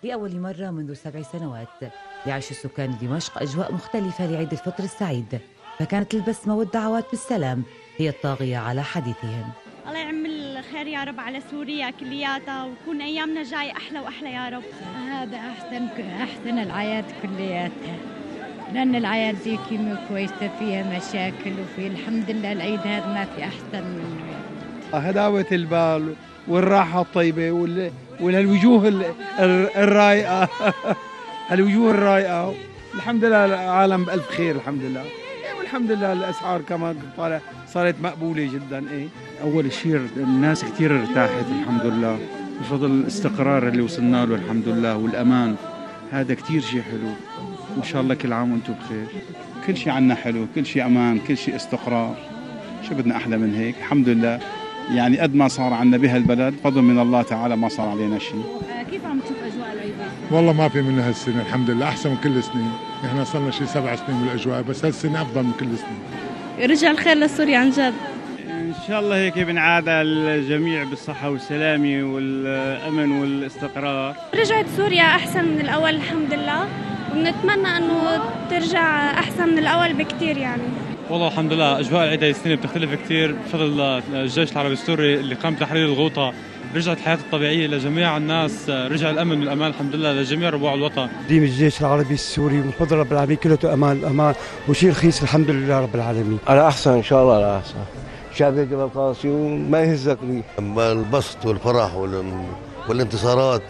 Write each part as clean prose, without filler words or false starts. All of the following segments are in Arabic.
في أول مرة منذ 7 سنوات يعيش سكان دمشق أجواء مختلفة لعيد الفطر السعيد، فكانت البسمة والدعوات بالسلام هي الطاغية على حديثهم. الله يعمل خير يا رب على سوريا كلياتها، ويكون أيامنا جاي أحلى وأحلى يا رب. هذا أحسن الأعياد كلياتها، لأن الأعياد دي كويسة فيها مشاكل، وفي الحمد لله العيد هذا ما في أحسن منه. هداوة البال والراحة الطيبة والوجوه الرايقة الوجوه الرايقة. الحمد لله العالم بألف خير الحمد لله، والحمد لله الأسعار كمان صارت مقبولة جدا. أول شيء الناس كثير ارتاحت الحمد لله بفضل الاستقرار اللي وصلنا له الحمد لله والأمان، هذا كثير شيء حلو. وإن شاء الله كل عام وأنتم بخير. كل شيء عنا حلو، كل شيء أمان، كل شيء استقرار، شو بدنا أحلى من هيك؟ الحمد لله. يعني قد ما صار عنا بهالبلد فضل من الله تعالى ما صار علينا شيء. كيف عم تشوف أجواء العيد؟ والله ما في منها هالسنة الحمد لله، أحسن من كل سنين. إحنا صرنا شيء 7 سنين بالأجواء، بس هالسنة أفضل من كل سنين. رجع الخير لسوريا عن جد. إن شاء الله هيك بنعاد الجميع بالصحة والسلامة والأمن والاستقرار. رجعت سوريا أحسن من الأول الحمد لله، ونتمنى أنه ترجع أحسن من الأول بكتير يعني. والله الحمد لله أجواء العيد هاي السنة بتختلف كثير بفضل الجيش العربي السوري اللي قام بتحرير الغوطة. رجعت الحياة الطبيعية لجميع الناس، رجع الأمن والأمان الحمد لله لجميع ربوع الوطن. ديم الجيش العربي السوري من فضل رب العالمين كله أمان وشيء رخيص الحمد لله رب العالمين. على أحسن إن شاء الله، على أحسن. شعب جبل قاسم ما يهزك لي. البسط والفرح والانتصارات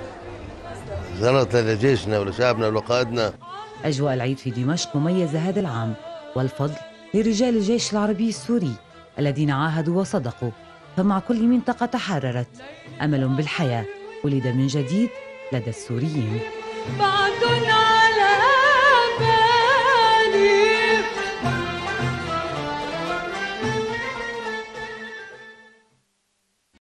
زنت لجيشنا ولشعبنا ولقائدنا. أجواء العيد في دمشق مميزة هذا العام، والفضل لرجال الجيش العربي السوري الذين عاهدوا وصدقوا، فمع كل منطقة تحررت أمل بالحياة ولد من جديد لدى السوريين.